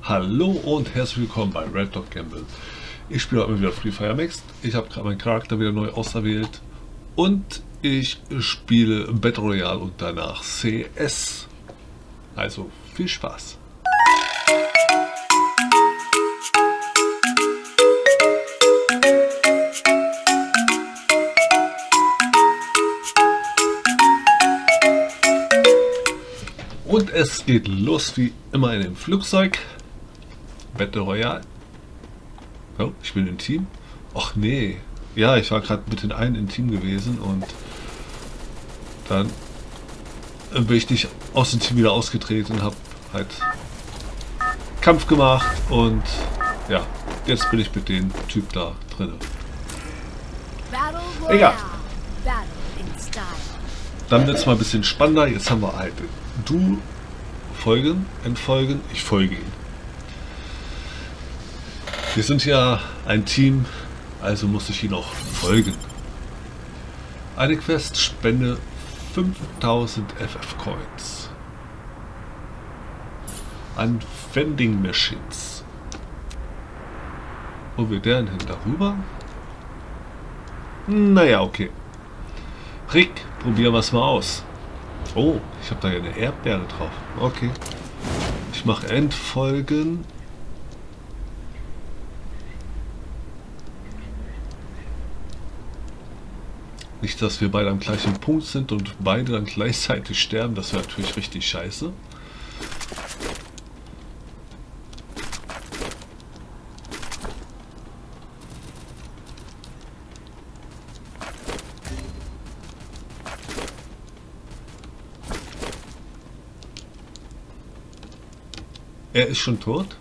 Hallo und herzlich willkommen bei Red Dot Gamble. Ich spiele heute mal wieder Free Fire Max. Ich habe gerade meinen Charakter wieder neu auserwählt und ich spiele Battle Royale und danach CS. Also viel Spaß. Und es geht los wie immer in dem Flugzeug. Battle Royale. Oh, ich bin im Team. Ach nee. Ja, ich war gerade mit den einen im Team gewesen und dann bin ich nicht aus dem Team wieder ausgetreten und habe halt Kampf gemacht und ja, jetzt bin ich mit dem Typ da drin. Egal. Dann wird es mal ein bisschen spannender. Jetzt haben wir halt du folgen, entfolgen, ich folge ihm. Wir sind ja ein Team, also muss ich ihn auch folgen. Eine Quest, spende 5000 FF Coins an Vending Machines. Wo wir der denn darüber? Naja, okay. Rick, probieren wir es mal aus. Oh, ich habe da ja eine Erdbeere drauf. Okay. Ich mache Entfolgen. Nicht, dass wir beide am gleichen Punkt sind und beide dann gleichzeitig sterben. Das wäre natürlich richtig scheiße. Er ist schon tot?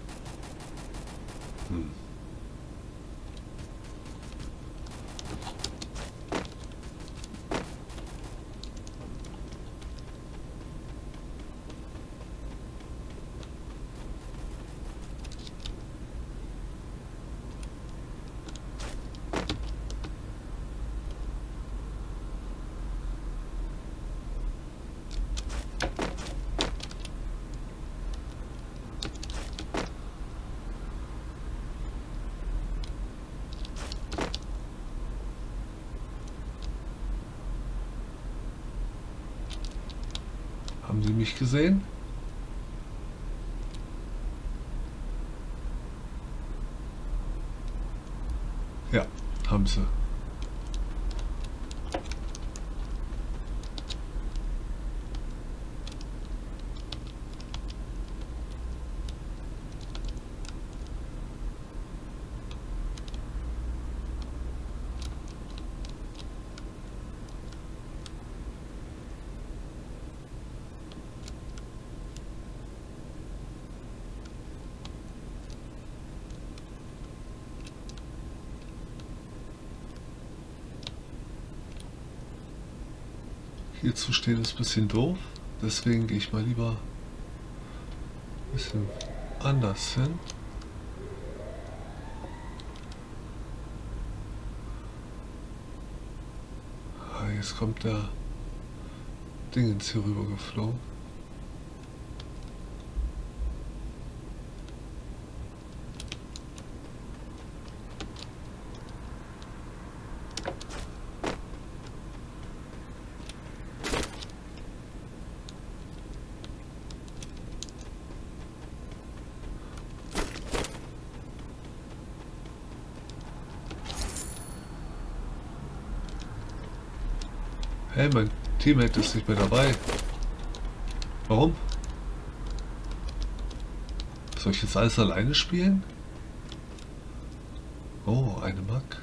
Haben Sie mich gesehen? Ja, haben Sie. Hier zu stehen ist ein bisschen doof, deswegen gehe ich mal lieber ein bisschen anders hin. Jetzt kommt der Dingens hier rüber geflogen. Hey, mein Teammate ist nicht mehr dabei. Warum? Soll ich jetzt alles alleine spielen? Oh, eine Mack.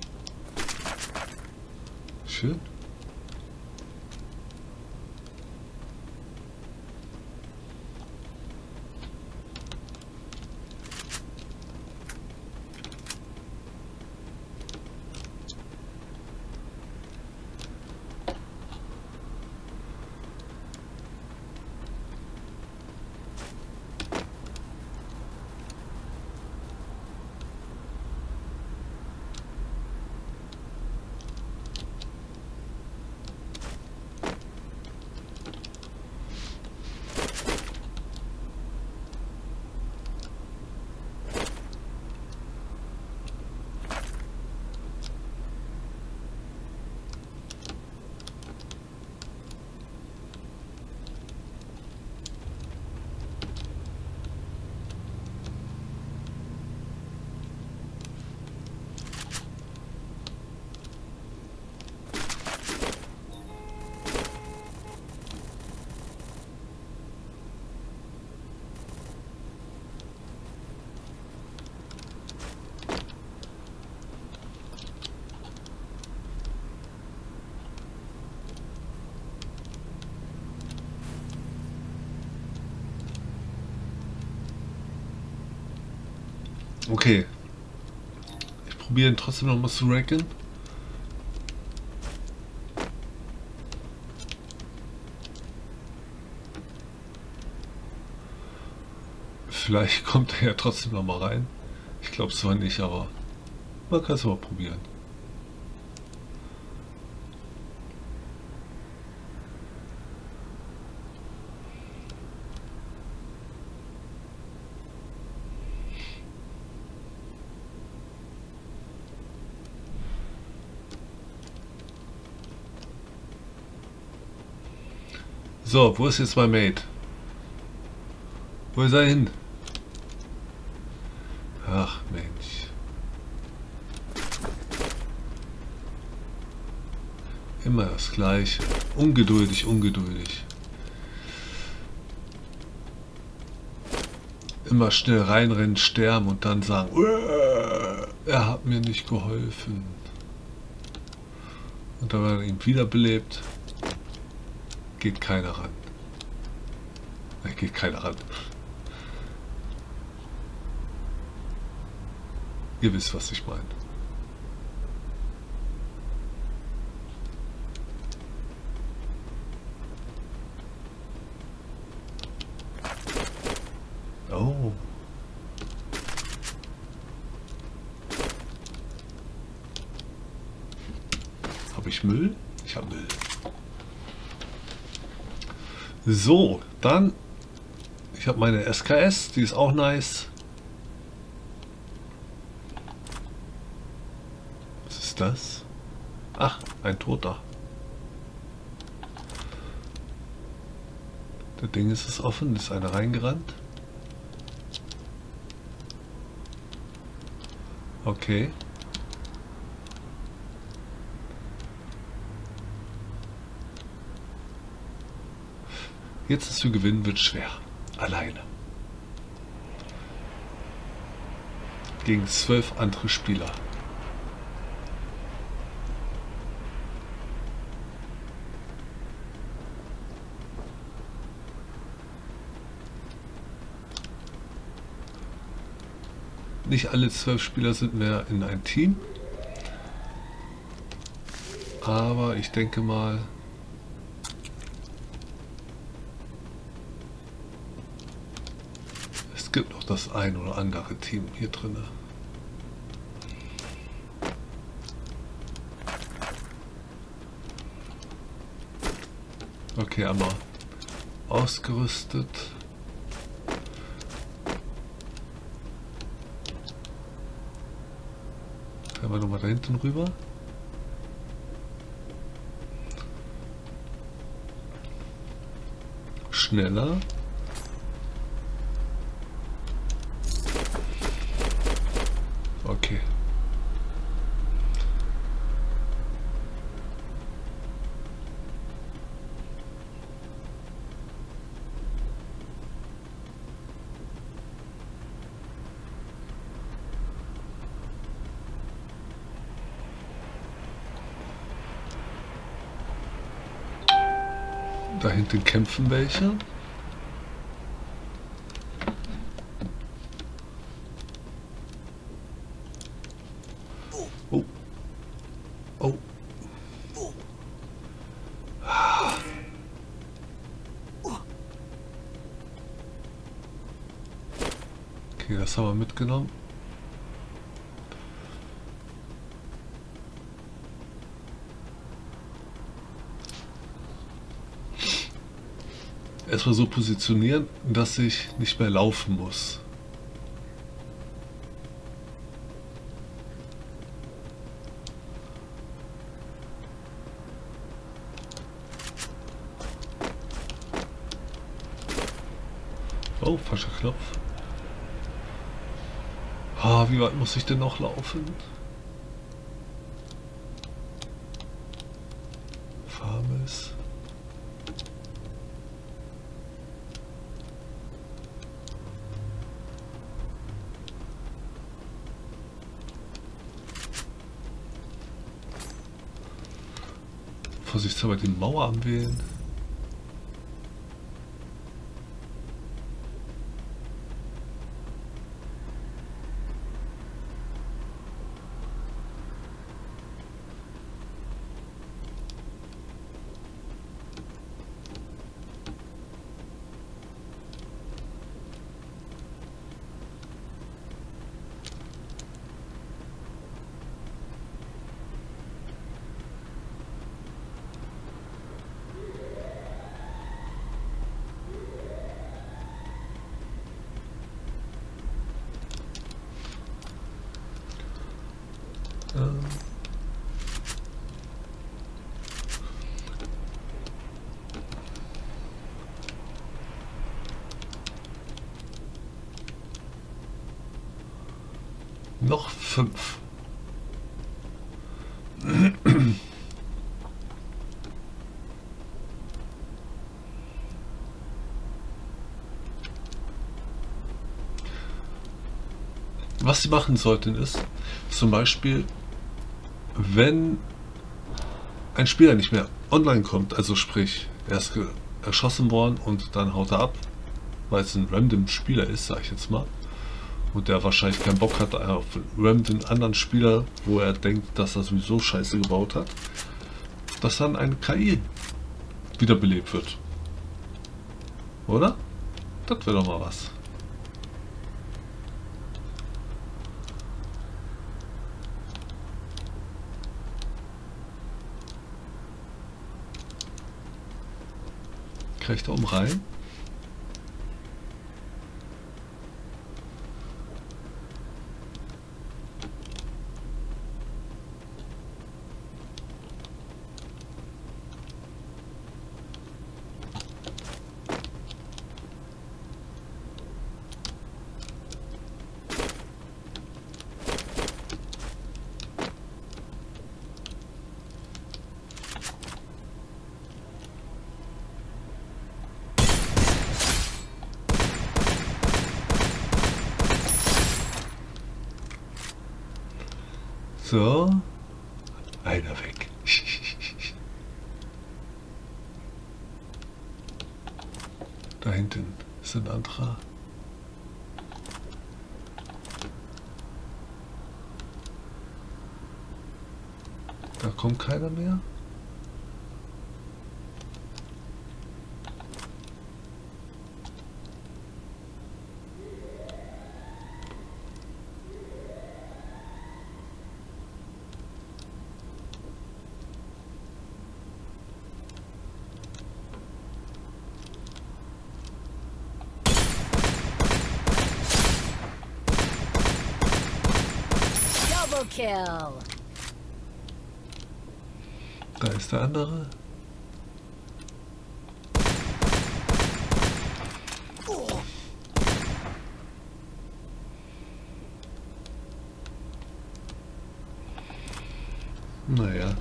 Schön. Okay. Ich probiere ihn trotzdem noch mal zu racken. Vielleicht kommt er ja trotzdem noch mal rein. Ich glaube zwar nicht, aber man kann es mal probieren. So, wo ist jetzt mein Mate? Wo ist er hin? Ach Mensch. Immer das Gleiche. Ungeduldig, ungeduldig. Immer schnell reinrennen, sterben und dann sagen, er hat mir nicht geholfen. Und dann, wenn er ihn wiederbelebt, geht keiner ran. Geht keiner ran. Ihr wisst, was ich meine. Oh. Habe ich Müll? Ich habe Müll. So, dann, ich habe meine SKS, die ist auch nice. Was ist das? Ach, ein Toter. Das Ding ist offen, ist einer reingerannt. Okay. Jetzt zu gewinnen wird schwer. Alleine. Gegen 12 andere Spieler. Nicht alle 12 Spieler sind mehr in ein Team. Aber ich denke mal, es gibt noch das ein oder andere Team hier drin. Okay, einmal ausgerüstet. Können wir nochmal da hinten rüber? Schneller. Okay. Da hinten kämpfen welche. Oh. Oh. Okay, das haben wir mitgenommen. Erstmal so positionieren, dass ich nicht mehr laufen muss. Oh, falscher Knopf. Ah, wie weit muss ich denn noch laufen? Farmes. Vorsichtshalber die Mauer am Wählen. Noch 5. Was sie machen sollten ist, zum Beispiel, wenn ein Spieler nicht mehr online kommt, also sprich, er ist erschossen worden und dann haut er ab, weil es ein random Spieler ist, sag ich jetzt mal, und der wahrscheinlich keinen Bock hat auf einen random anderen Spieler, wo er denkt, dass er sowieso Scheiße gebaut hat, dass dann eine KI wiederbelebt wird. Oder? Das wäre doch mal was. Kann ich da oben rein? So, einer weg. Da hinten ist ein anderer. Da kommt keiner mehr. Kill. Da ist der andere. Naja.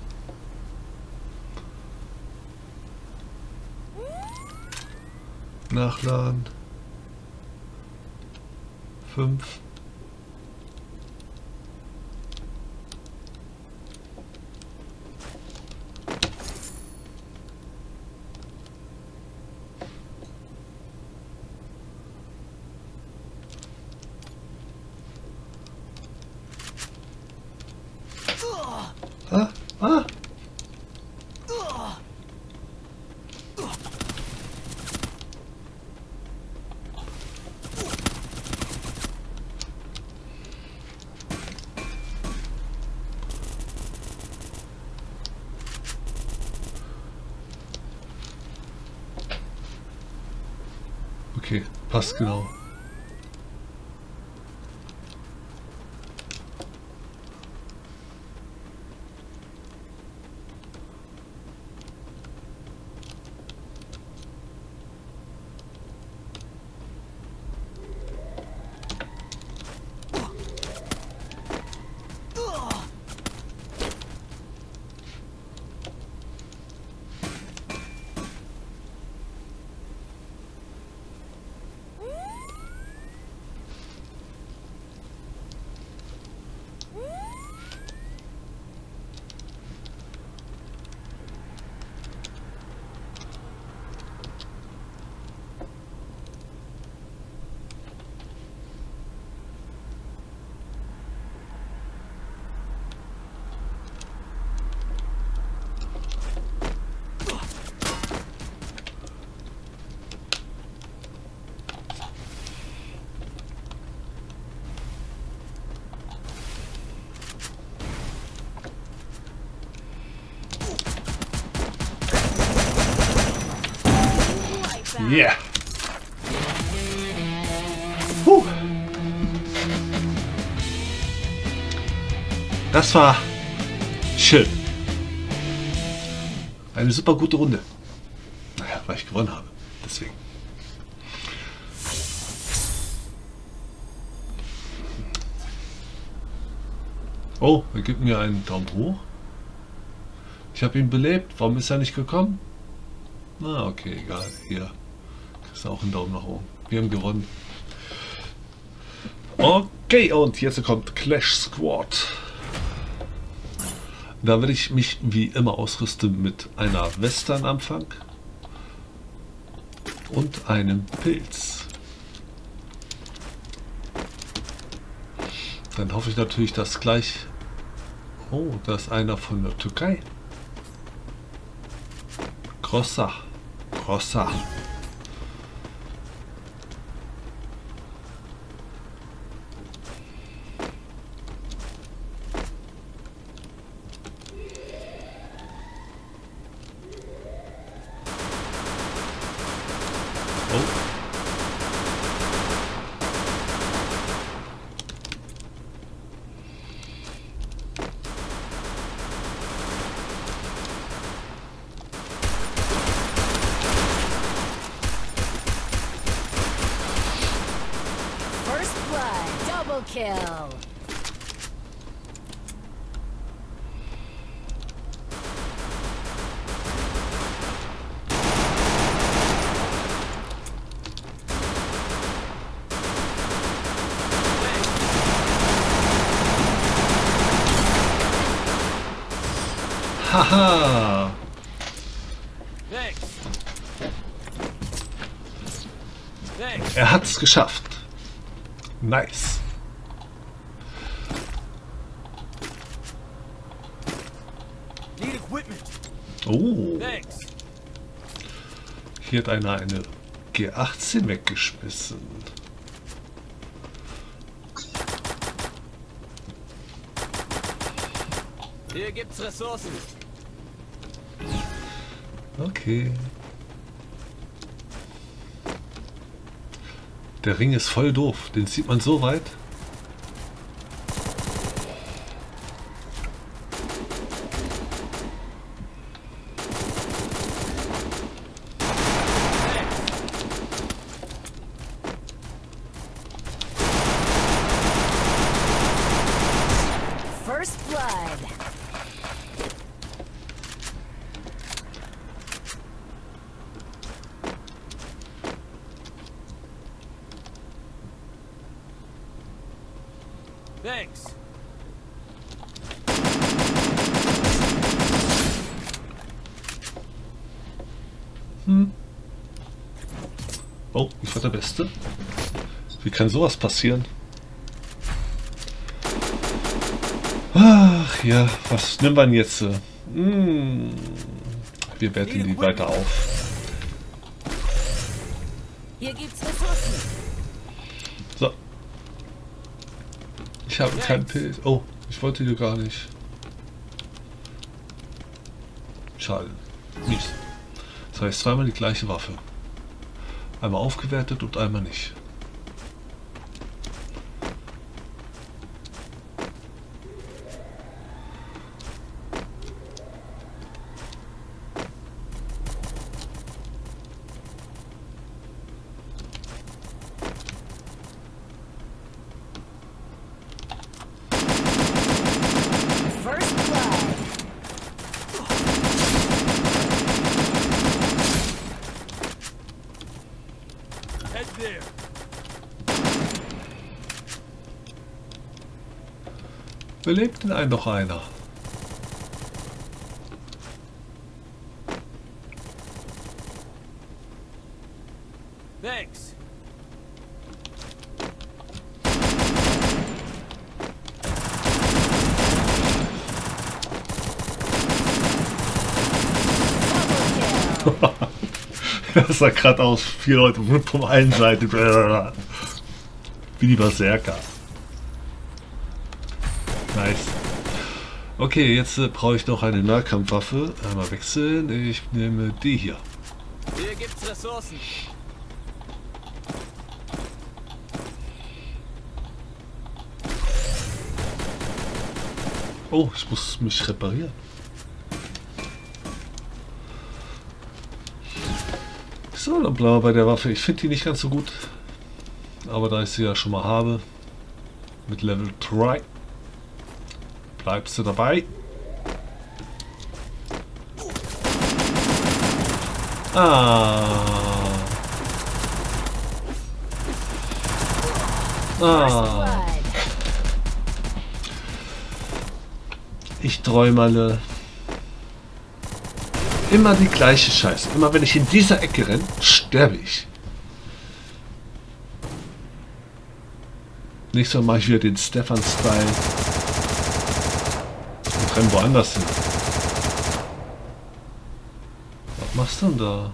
Nachladen. 5. Ah, ah. Okay, passt genau. Yeah. Das war schön. Eine super gute Runde. Naja, weil ich gewonnen habe. Deswegen. Oh, er gibt mir einen Daumen hoch. Ich habe ihn belebt. Warum ist er nicht gekommen? Na, okay, egal. Hier. Kriegst du auch einen Daumen nach oben. Wir haben gewonnen. Okay, und jetzt kommt Clash Squad. Da werde ich mich wie immer ausrüsten mit einer Weste am Anfang und einem Pilz. Dann hoffe ich natürlich, dass gleich... Oh, da ist einer von der Türkei. Grossa. Grossa. Kill. Haha. Er hat's geschafft. Nice. Oh. Hier hat einer eine G18 weggeschmissen. Hier gibt's Ressourcen. Okay. Der Ring ist voll doof. Den sieht man so weit. First blood. Thanks. Oh, ich war der Beste. Wie kann sowas passieren? Ach ja, was nimmt man jetzt? Wir werten die weiter auf. Hier gibt's Ressourcen. So. Ich habe keinen Pilz. Oh, ich wollte die gar nicht. Schade. Mies. Das heißt zweimal die gleiche Waffe. Einmal aufgewertet und einmal nicht. First blood. Head there. Belebt denn einen noch einer? Thanks. Double kill. Das sah gerade aus, 4 Leute von allen Seiten. Wie die Berserker. Nice. Okay, jetzt brauche ich noch eine Nahkampfwaffe. Einmal wechseln. Ich nehme die hier. Hier gibt's Ressourcen. Oh, ich muss mich reparieren. So, dann bleiben wir bei der Waffe. Ich finde die nicht ganz so gut. Aber da ich sie ja schon mal habe, mit Level 3, bleibst du dabei. Blood. Ich träumerle. Immer die gleiche Scheiße. Immer wenn ich in dieser Ecke renne, sterbe ich. Nächstes Mal mache ich wieder den Stefan-Style und renne woanders hin. Was machst du denn da?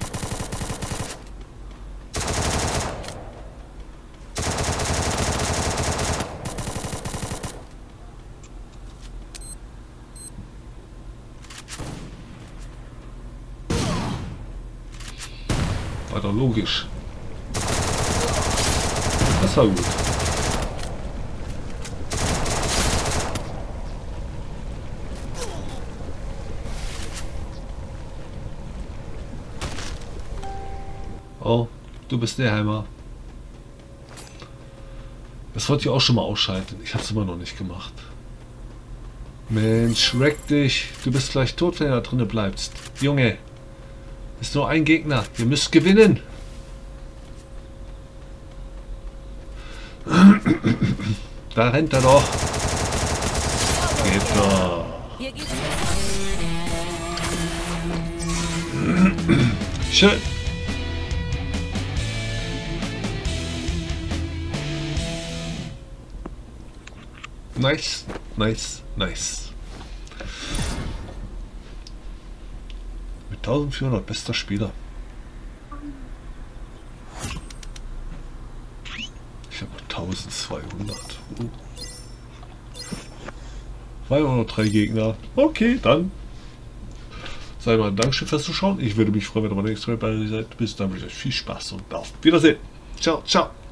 War doch logisch. Das war gut. Oh, du bist der Heimer. Das wollte ich auch schon mal ausschalten. Ich habe es immer noch nicht gemacht. Mensch, reck dich. Du bist gleich tot, wenn du da drinnen bleibst. Junge, ist nur ein Gegner. Ihr müsst gewinnen. Da rennt er doch. Geht doch. Hier gibt's Schön. Nice, nice, nice. Mit 1400 bester Spieler. Ich habe 1200. War ja noch 3 Gegner. Okay, dann. Sei mal ein Dankeschön fürs Zuschauen. Ich würde mich freuen, wenn ihr beim nächsten Mal bei euch seid. Bis dann wünsche ich euch viel Spaß und auf Wiedersehen. Ciao, ciao.